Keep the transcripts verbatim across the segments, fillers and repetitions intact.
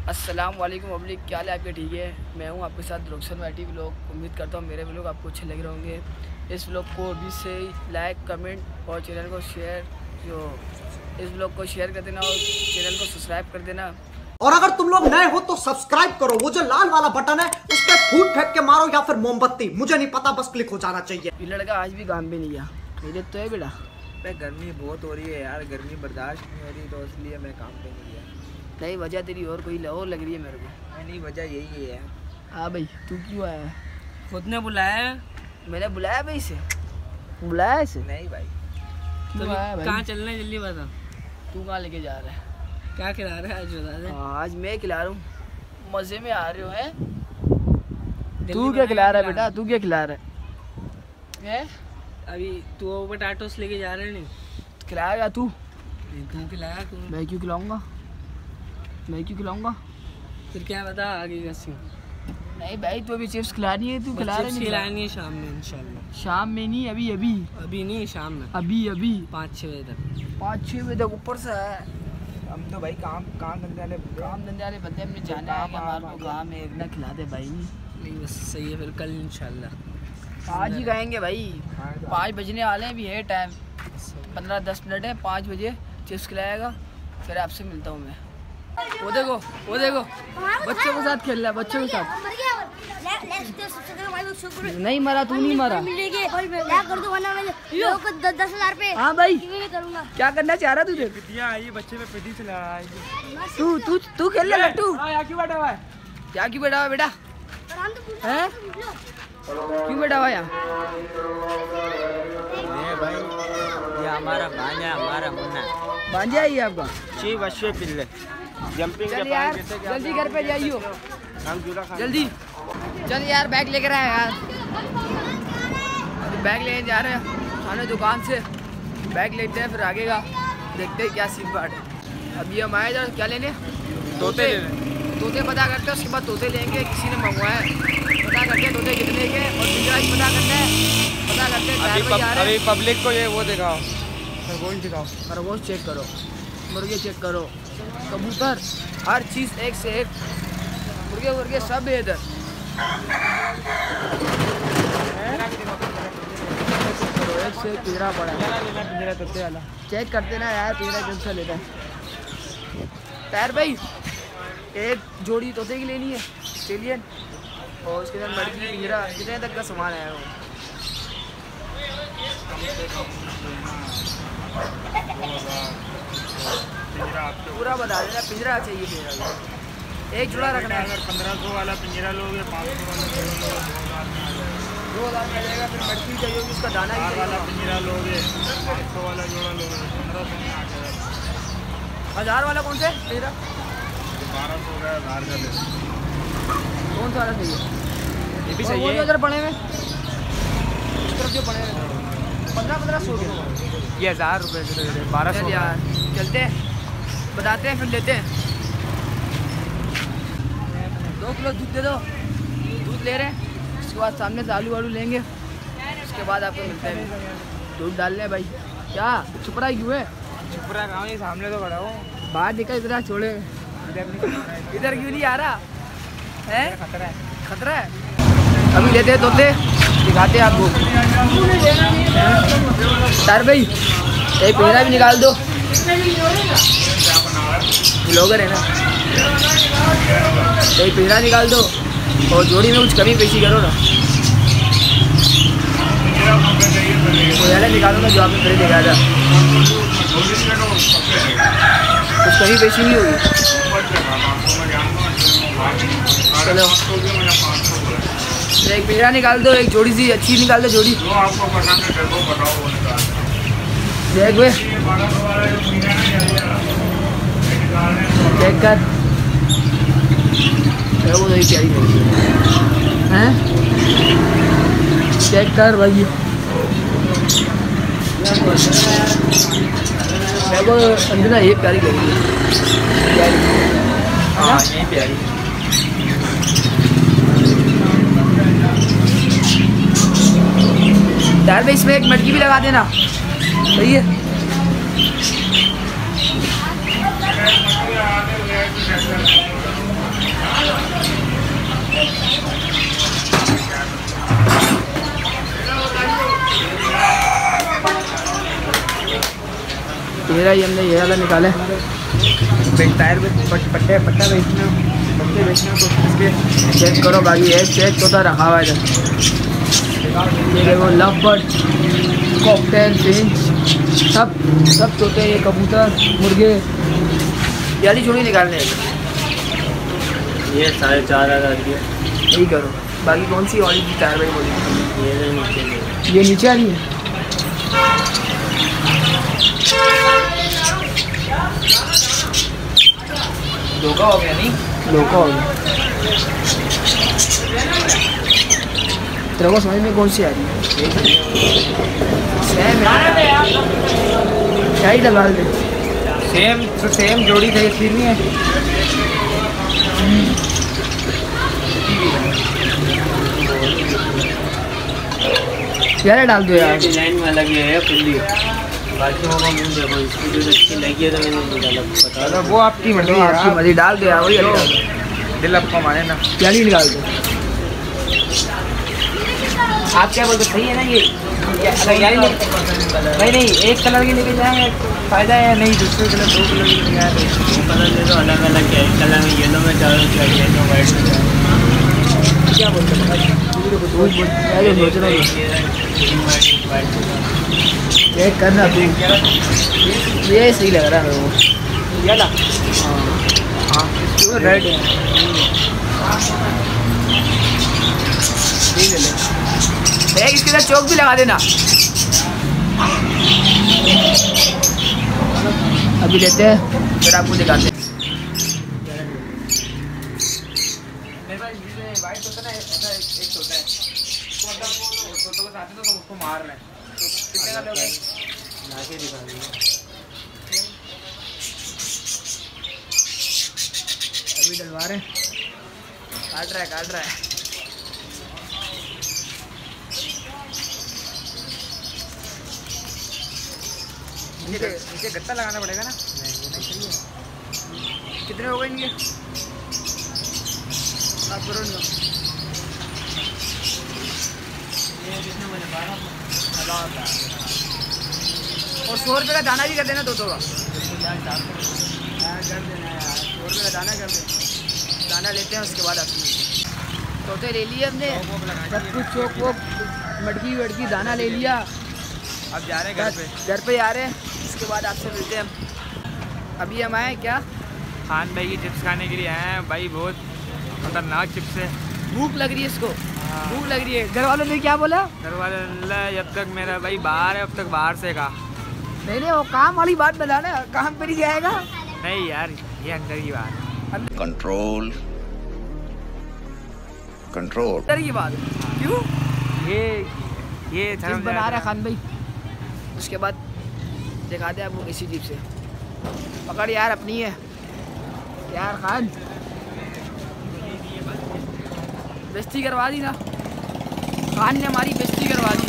अस्सलाम वालेकुम पब्लिक, क्या हाल है आपके? ठीक है, मैं हूं आपके साथ रुखसर मैटी व्लॉग। उम्मीद करता हूं मेरे व्लॉग आपको अच्छे लग रहे होंगे। इस व्लॉग को अभी से लाइक कमेंट और चैनल को शेयर जो इस व्लॉग को शेयर कर देना और चैनल को सब्सक्राइब कर देना। और अगर तुम लोग नए हो तो सब्सक्राइब करो, वो जो लाल वाला बटन है उस पर फूट फेंक के मारो या फिर मोमबत्ती, मुझे नहीं पता, बस क्लिक हो जाना चाहिए। ये लड़का आज भी काम पे नहीं गया, मेरे तो है बेटा। मैं गर्मी बहुत हो रही है यार, गर्मी बर्दाश्त नहीं हो रही तो इसलिए मैं काम पे नहीं गया। नहीं, वजह तेरी और कोई और लग रही है मेरे को। नहीं, वजह यही है। हाँ भाई, तू क्यों आया? खुद ने बुलाया है। मैंने बुलाया भाई इसे? बुलाया इसे? नहीं भाई। तो कहाँ चलना है जल्दी बता। तू कहाँ लेके जा रहा है? क्या खिला रहा है आज बता दे। हाँ, आज मैं खिला रहा हूँ, मज़े में आ रहे हो हैं। तू क्या खिला रहा है बेटा? तू क्या खिला रहा है? अभी तू पटाटोस लेके जा रहे नहीं? खिलाएगा तू? तू खिलाया तू। मैं क्यों खिलाऊंगा? मैं क्यों खिलाऊंगा? फिर क्या बता आगे कैसे? नहीं भाई, तू अभी चिप्स खिलानी है, तू खिला रहा नहीं? खिलानी है शाम में इंशाल्लाह। शाम में नहीं, अभी अभी अभी नहीं, शाम में। अभी अभी पाँच छः बजे तक। पाँच छः बजे तक ऊपर से है। हम तो भाई काम काम धंधे वाले काम धंधे वाले बंदे, हमने जाना है कि हमारे को काम है, एक ना खिला दे भाई। नहीं बस सही है, फिर कल इंशाल्लाह आज ही खाएंगे भाई। पाँच बजने वाले हैं, अभी है टाइम, पंद्रह दस मिनट है, पाँच बजे चिप्स खिलाएगा, फिर आपसे मिलता हूँ मैं। वो देखो वो देखो बच्चों के साथ खेल रहा है, बच्चों के साथ। नहीं मरा, तू नहीं मरा। दस हजार पे। हाँ भाई, करूँगा। क्या करना चाह रहा तुझे? आई बच्चे पे पिटी चला रहा है। तू तू तू खेल ले लट्टू। यहाँ क्यों बैठा हुआ है? क्या क्यों बैठा हुआ बेटा? हैं? क्यों बैठा हुआ यहाँ? ये भाई ये हमारा भांजा, हमारा मुन्ना। भांजा ही है आपका? छी बच्चे पिल्ले जंपिंग चल यार, जल्दी घर पे जाइयो, जल्दी चल यार। बैग लेकर आया यार, बैग लेने जा रहे हैं खाने दुकान से। बैग लेते हैं, फिर आगे का देखते हैं क्या सीन बात है। अभी हम आए जरा क्या लेने? तोते तोते पता करते हैं, उसके बाद तोते लेंगे। किसी ने मंगवाया है, पता करते हैं तोते कितने के, और पिंजरा भी पता करना है, पता करते हैं। चार बजे आ रहे हैं। अभी पब्लिक को ये वो दिखाओ, खरगोश दिखाओ। खरगोश चेक करो, मुर्गे चेक करो, कबूतर, हर चीज़ एक से एक, मुर्गे मुर्गे सब है इधर। एक से पिंजरा पड़ा है, चेक करते ना यार, पिंजरा कौन सा लेता है। तार भाई, एक जोड़ी तोते की लेनी है ऑस्ट्रेलियन, और उसके साथ लड़की पिंजरा। कितने तक का सामान आया वो? पूरा बता देना, पिंजरा चाहिए पिंजरा, एक जुड़ा रखना है। अगर पंद्रह सौ वाला पिंजरा लोगे, पाँच सौ वाला पिंजरा दो हज़ार में जाएगा। फिर मटकी चाहिए, उसका दाना भी वाला चाहिए। पिंजरा लोगे, पाँच सौ वाला जोड़ा लोगे, पंद्रह सौ में आ जाएगा। हज़ार वाला कौन सा है पिंजरा? बारह सौ का हज़ार का दे। कौन सा वाला चाहिए? ये भी और वो चाहिए। जो उधर पड़े हुए, उस तरफ जो पड़े हुए पंद्रह पंद्रह सौ के, ये हज़ार रुपये के दे दे, बारह चल सौ यार चलते हैं, बताते हैं, फिर लेते हैं। दो किलो दूध दे दो, दूध ले रहे हैं। उसके बाद सामने से आलू वालू लेंगे, उसके बाद आपको मिलते हैं। दूध डाल लें भाई। क्या छुप रहा है, क्यों है? छुपरा गाँव ही सामने तो खड़ा हो। बाहर निकल, इधर छोड़े, इधर क्यों नहीं आ रहा है? खतरा है, खतरा है। अभी लेते हैं तोते, दिखाते हैं आपको। सर भाई, एक पिंजरा भी निकाल दो, ब्लॉगर है ना। एक पिंजरा निकाल दो, और जोड़ी में कुछ कमी पेशी करो ना। तो यार निकालो ना, जो आपने पहले दिखाया था, कुछ कमी पेशी नहीं होगी। चलो एक पिंजरा निकाल दो, एक जोड़ी सी अच्छी निकाल दो जोड़ी। देख वे, चेक कर, वो तो प्यारी है, चेक कर भाई। वो अंजना ये प्यारी लगी, हाँ ये प्यारी। यार भाई, इसमें एक मटकी भी लगा देना, सही है। मेरा ही हमने ये वाला निकाला है। टायर पे पट्टे पट्टा बेचना पट्टे बेचना तो इसके चेक करो बाकी है, चेक तो रखा हुआ है इधर। ये देखो लवबर्ड, कॉकटेल, फिंच, सब सब तोते, ये कबूतर, मुर्गे, याली छोड़ी निकालने हैं। ये साढ़े चार हज़ार की यही करो। बाकी कौन सी वाली की टायर भाई बोली? ये नीचे ये नीचे आ रही है। धोखा हो गया नहीं, धोखा हो गया। तेरे को समझ में कौन सी आ रही है? सेम है, क्या ही डलवा दे। सेम तो सेम जोड़ी थे, तीन नहीं है। यार डाल दो यार। डिजाइन में लगी है पिल्ली, बाकी होगा मुंह देखो, इसकी जो अच्छी लगी है तो मैंने निकाला। पता वो आपकी मर्जी है, आपकी मर्जी, डाल दो यार। वही डाल दो, दिल आपको माने ना। क्या नहीं निकाल दो। आप क्या बोलते, सही है ना ये? अगर यार नहीं नहीं एक कलर की लेके जाएंगे फायदा है, नहीं दूसरे कलर दो कलर की लेके आए दो कलर ले दो अलग अलग है। एक कलर में येलो में चारों येलो वाइट में क्या बोलते हैं? ये करना तू, ये सही लग रहा है मेरे को। ये ला हाँ रेड है, ठीक है ले। एक इसके साथ चौक भी लगा देना। अभी लेते हैं फिर आपको दिखाते हैं। मेरे पास वाइट होता है ना, ऐसा एक होता है, उसको मतलब फोटो को साथ में तो उसको मार रहे हैं। तो कितने का लोगे? लाके दिखा दिए। अभी डलवा रहे हैं, काट रहा है काट रहा है। नीचे नीचे गत्ता लगाना पड़ेगा ना? कितने हो गए इनके? आप करो ना। और सौ रुपये का दाना भी कर देना दो दो का। कर देना यार, सौ रुपये का दाना कर दे। दाना लेते हैं उसके बाद आपकी तोते ले लिए हमने, सब कुछ चौक वोक मटकी वटकी दाना ले लिया। अब जा रहे हैं घर पे, घर पे आ रहे हैं, इसके बाद आपसे मिलते हैं हम। अभी हम आए क्या खान भाई की चिप्स खाने के लिए आए हैं भाई, बहुत खतरनाक चिप्स है। भूख लग रही है इसको, भूख लग रही है। घर वालों ने क्या बोला? घर वाले ने जब तक मेरा भाई बाहर है अब तक बाहर से कहा। नहीं नहीं वो काम वाली बात बताना, काम पे नहीं जाएगा। नहीं यार ये अंदर की बात है। कंट्रोल कंट्रोल अंदर की बात क्यों? ये ये चिप्स बना रहा है खान भाई, उसके बाद दिखाते हैं आपको किसी चीज से। पकड़ यार, अपनी है यार खान, बेइज्जती करवा दी ना खान ने, हमारी बेइज्जती करवा दी।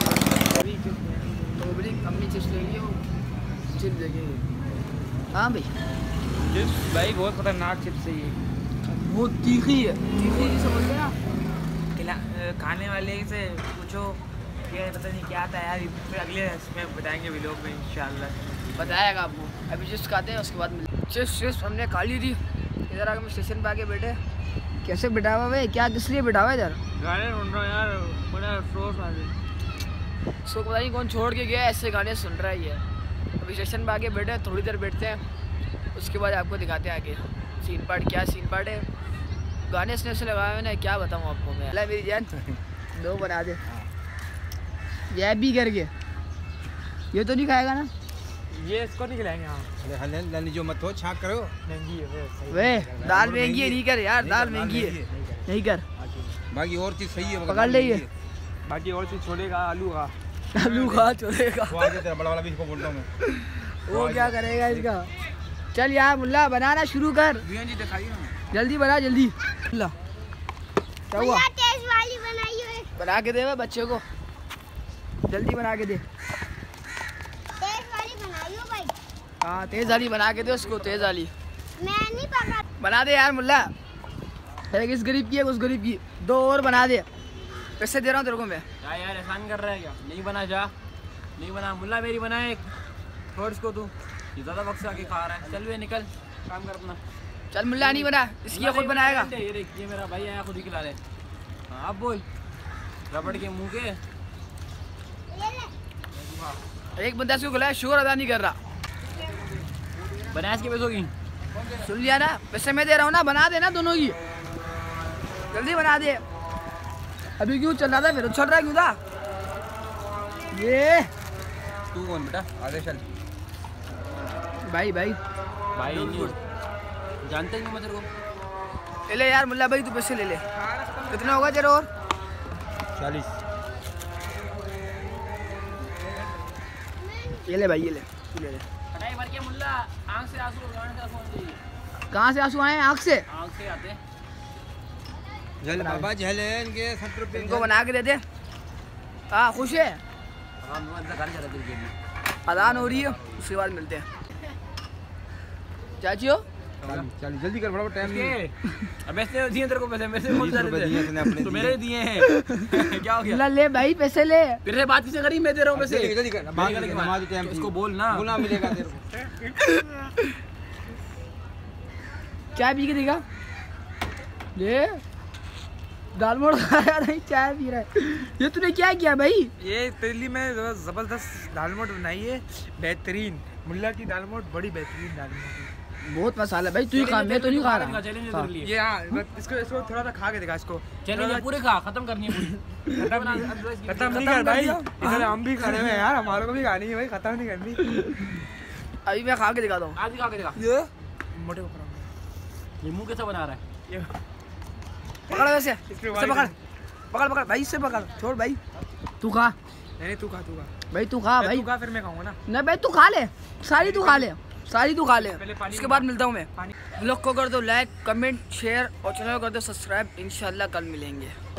तो बड़ी अम्मी चिप्स लेंगे, वो चिप्स देखेंगे। हाँ भाई चिप्स भाई बहुत खतरनाक चिप्स है ये, बहुत तीखी है, तीखी नहीं समझ गया। खिला खाने वाले से पूछो ये पता नहीं क्या आता है यार, फिर अगले इसमें बताएंगे व्लॉग में इंशाल्लाह बताएगा आपको। अभी चिप्स खाते हैं उसके बाद मिलते हैं। चिप्स चिप्स हमने खा ली थी। इधर आके हम स्टेशन पे आके बैठे, कैसे बिठा हुआ है क्या, किस लिए बिठा हुआ है इधर? गाने सुन रहा हूँ यार, बड़ा अफसोस आ रहा। इसको पता नहीं कौन छोड़ के गया, ऐसे गाने सुन रहा है ये। अभी स्टेशन पे आके बैठे, थोड़ी देर बैठते हैं, उसके बाद आपको दिखाते हैं आगे सीन पार्ट। क्या सीन पार्ट है, गाने इसने से लगाए हुए ना, क्या बताऊँ आपको मैं। अल्लाह मेरी जान दो बना दे, ये भी करके। ये तो नहीं खाएगा ना? ये इसको नहीं खिलाएंगे। हाँ अरे जो मत हो, छाक करो। महंगी है वे, सही वे दाल महंगी है, नहीं कर यार, दाल महंगी है, नहीं कर। बाकी और चीज सही है, पकड़ ले ये। बाकी और चीज़ छोड़ेगा, आलू का आलू खा छोड़ेगा, वो आगे तेरा बड़ा वाला भी इसको बोलता हूँ मैं। वो क्या करेगा इसका। चल यार मुल्ला बनाना शुरू कर, जी दिखाइए ना, जल्दी बना जल्दी। मुल्ला क्या हुआ? तेज वाली बनाई है, बना के दे बच्चे को, जल्दी बना के दे। तेज वाली बनाई हो भाई। हाँ तेज वाली बना के दे उसको, तेज वाली मैं नहीं पका। बना दे यार मुल्ला। एक इस गरीब की है, उस गरीब की, दो और बना दे। पैसे दे रहा हूँ तेरे को मैं। क्या यार एहसान कर रहा है क्या? नहीं बना जा, नहीं बना। मुल्ला मेरी बनाए छोड़ इसको तू। ये ज़्यादा वक्त से आके खा रहा है। चल वे निकल, काम कर अपना। चल मुल्ला नहीं बना, इसकी ये खुद बनाएगा। ये देख, ये मेरा भाई आया खुद ही खिला रहे। हाँ आप बोल, रबड़ के मुंह के। एक बंदा इसको खिलाया, शुगर अदा नहीं कर रहा। बनाया इसके पैसों की। सुन लिया ना, पैसे मैं दे रहा हूँ ना, बना देना दोनों की, जल्दी बना दे। अभी क्यों चल रहा था, फिर उछल रहा क्यों था ये? तू कौन बेटा, आगे चल। भाई भाई भाई नहीं जानते ही नहीं मैं तेरे को। ले ले यार मुल्ला भाई, तू पैसे ले ले। कितना होगा तेरा और? चालीस। ये ले भाई, ये ले, तू ले ले। कटाई भर के मुल्ला, आँख से आंसू कहाँ से आंसू आए? आँख से? आँख से आते। झल बाबा झले इनके सत्तर रुपये इनको बना के दे दे। हाँ खुश है? अदान हो रही है, उसके बाद मिलते हैं। चाची हो चल जल्दी कर, बड़ा टाइम नहीं। अब ऐसे दिए तेरे को पैसे, मेरे से कौन सा रुपए दिए तूने अपने तो मेरे दिए हैं। क्या हो गया? ले भाई पैसे ले। फिर से बात किसे करी, मैं दे रहा हूँ पैसे। जल्दी जल्दी कर, बात कर, नमाज टाइम उसको बोल ना, गुना मिलेगा तेरे को। चाय पी के देगा ये, दाल मोड़ खाया नहीं, चाय पी रहा है। ये तूने क्या किया भाई? ये दिल्ली में जबरदस्त दाल मोट बनाई है, बेहतरीन। मुल्ला की दाल मोट बड़ी बेहतरीन दाल मोट है। बहुत मसाला भाई, तू ही खा, मैं तो नहीं खा रहा। चैलेंज ये हाँ, इसको इसको थोड़ा सा खा के दिखा इसको। चैलेंज पूरे खा, खत्म करनी है पूरी। खत्म नहीं खत्म नहीं कर भाई, इधर हम भी खाने में यार, हमारे को भी खानी है भाई, खत्म नहीं करनी। अभी मैं खा के दिखाता हूँ। आज खा के दिखा। ये मोटे ऊपर ये मुंह कैसा बना रहा है? ये पकड़ वैसे, इसे पकड़ पकड़ पकड़ भाई, इससे पकड़, छोड़ भाई, तू खा। नहीं तू खा, तू खा भाई तू खा भाई, तू खा, फिर मैं खाऊंगा ना। नहीं भाई तू खा ले, सारी तू खा ले, सारी तू खा ले। पहले पानी उसके बाद मिलता हूँ मैं। पानी। ब्लॉग को कर दो लाइक, कमेंट, शेयर और चैनल को कर दो सब्सक्राइब। इंशाल्लाह कल मिलेंगे।